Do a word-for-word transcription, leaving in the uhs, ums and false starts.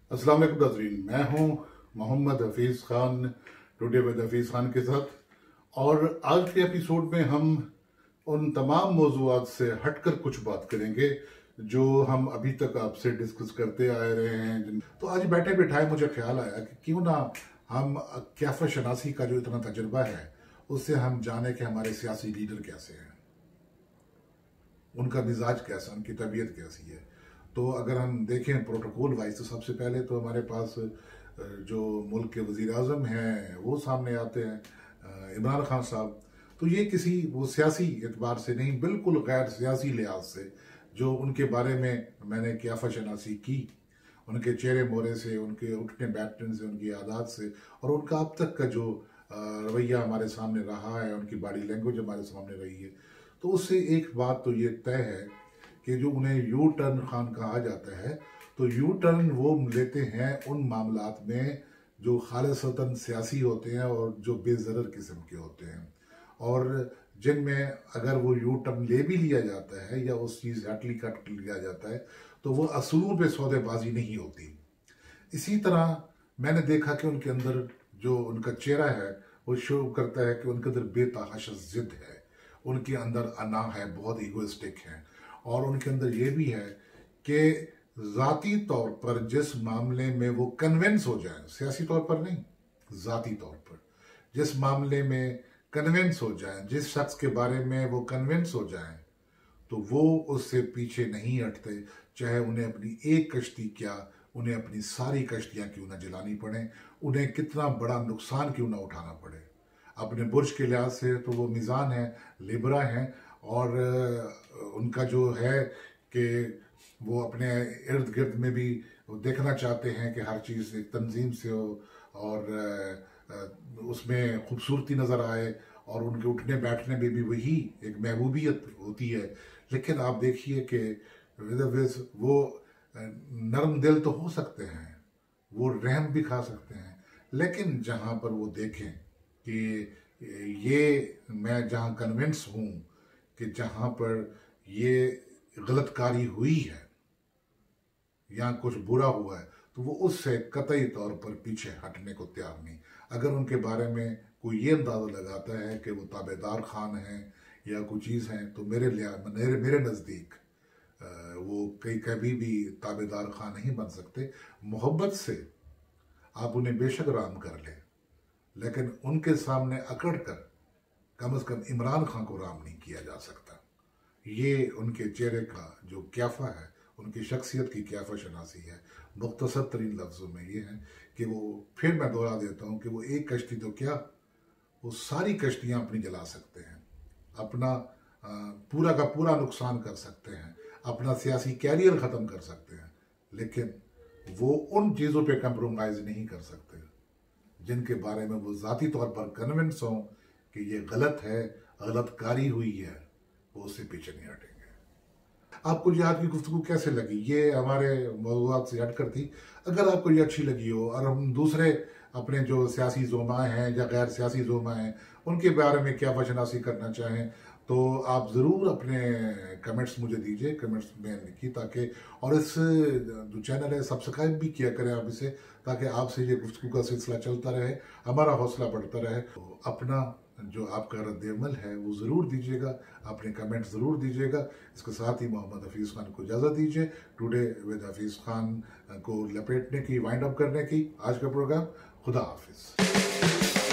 अस्सलाम वालेकुम नाज़रीन, मैं हूं मोहम्मद हफीज़ खान टुडे विद हफीज़ खान के साथ। और आज के एपिसोड में हम उन तमाम मौज़ूआत से हटकर कुछ बात करेंगे जो हम अभी तक आपसे डिस्कस करते आए रहे हैं। तो आज बैठे बैठाए मुझे ख्याल आया कि क्यों ना हम क़ियाफ़त शनासी का जो इतना तजुर्बा है उससे हम जाने कि हमारे सियासी लीडर कैसे हैं, उनका मिजाज कैसा, उनकी तबीयत कैसी है। तो अगर हम देखें प्रोटोकॉल वाइज तो सबसे पहले तो हमारे पास जो मुल्क के वज़ीर आज़म हैं वो सामने आते हैं, इमरान खान साहब। तो ये किसी वो सियासी एतबार से नहीं, बिल्कुल गैर सियासी लिहाज से जो उनके बारे में मैंने क़ियाफ़त शनासी की, उनके चेहरे मोहरे से, उनके उठने बैठने से, उनकी आदत से और उनका अब तक का जो रवैया हमारे सामने रहा है, उनकी बॉडी लैंग्वेज हमारे सामने रही है, तो उससे एक बात तो ये तय है कि जो उन्हें यू टर्न खान कहा जाता है, तो यू टर्न वो लेते हैं उन मामलात में जो खालिसतन सियासी होते हैं और जो बेज़रर किस्म के होते हैं, और जिनमें अगर वो यू टर्न ले भी लिया जाता है या उस चीज़ हटली कट लिया जाता है तो वो असूलों पे सौदेबाजी नहीं होती। इसी तरह मैंने देखा कि उनके अंदर जो उनका चेहरा है वो शो करता है कि उनके अंदर बेतहाशा जिद है, उनके अंदर अना है, बहुत ईगोइस्टिक है, और उनके अंदर ये भी है कि ज़ाती तौर पर जिस मामले में वो कन्विंस हो जाए, सियासी तौर पर नहीं, ज़ाती तौर पर जिस मामले में कन्विंस हो जाए, जिस शख्स के बारे में वो कन्विंस हो जाए, तो वो उससे पीछे नहीं हटते, चाहे उन्हें अपनी एक कश्ती क्या, उन्हें अपनी सारी कश्तियाँ क्यों ना जलानी पड़े, उन्हें कितना बड़ा नुकसान क्यों ना उठाना पड़े। अपने बुर्ज के लिहाज से तो वो मिज़ान है, लिबरा हैं, और उनका जो है कि वो अपने इर्द गिर्द में भी देखना चाहते हैं कि हर चीज़ एक तंजीम से हो और उसमें खूबसूरती नज़र आए, और उनके उठने बैठने में भी वही एक महबूबियत होती है। लेकिन आप देखिए कि वो नरम दिल तो हो सकते हैं, वो रहम भी खा सकते हैं, लेकिन जहाँ पर वो देखें कि ये मैं जहाँ कन्विंस हूँ कि जहाँ पर ये गलतकारी हुई है या कुछ बुरा हुआ है, तो वो उससे कतई तौर पर पीछे हटने को तैयार नहीं। अगर उनके बारे में कोई ये अंदाज़ा लगाता है कि वो ताबेदार खान हैं या कोई चीज़ हैं, तो मेरे मेरे मेरे नज़दीक वो कई कभी भी ताबेदार खान नहीं बन सकते। मोहब्बत से आप उन्हें बेशक राम कर लें, लेकिन उनके सामने अकड़ कर कम अज़ कम इमरान खान को राम नहीं किया जा सकता। ये उनके चेहरे का जो क़ियाफ़ा है, उनकी शख्सियत की क़ियाफ़त शनासी है। मुख्तसर तरीन लफ्ज़ों में ये है कि वो, फिर मैं दोहरा देता हूँ कि वो एक कश्ती तो क्या, वो सारी कश्तियाँ अपनी जला सकते हैं, अपना पूरा का पूरा नुकसान कर सकते हैं, अपना सियासी कैरियर ख़त्म कर सकते हैं, लेकिन वो उन चीज़ों पे कंप्रोमाइज़ नहीं कर सकते जिनके बारे में वो ज़ाती तौर पर कन्विंस हों कि ये गलत है, गलतकारी हुई है, वो उससे पीछे नहीं हटेंगे। आपको ये आज की गुफ्तगू कैसे लगी? ये हमारे मौज़ूआत से हट कर थी। अगर आपको ये अच्छी लगी हो और हम दूसरे अपने जो सियासी ज़ोमा हैं या गैर सियासी ज़ोमा हैं उनके बारे में क़ियाफ़त शनासी करना चाहें तो आप ज़रूर अपने कमेंट्स मुझे दीजिए, कमेंट्स में लिखिए, ताकि और इस जो चैनल है सब्सक्राइब भी किया करें आप इसे, ताकि आपसे ये गुफ्तगू का सिलसिला चलता रहे, हमारा हौसला बढ़ता रहे। तो अपना जो आपका रद्द-ए-अमल है वो ज़रूर दीजिएगा, अपने कमेंट ज़रूर दीजिएगा। इसके साथ ही मोहम्मद हफीज़ खान को इजाज़त दीजिए। टुडे विद हफीज़ खान को लपेटने की, वाइंड अप करने की आज का प्रोग्राम। खुदा हाफिज़।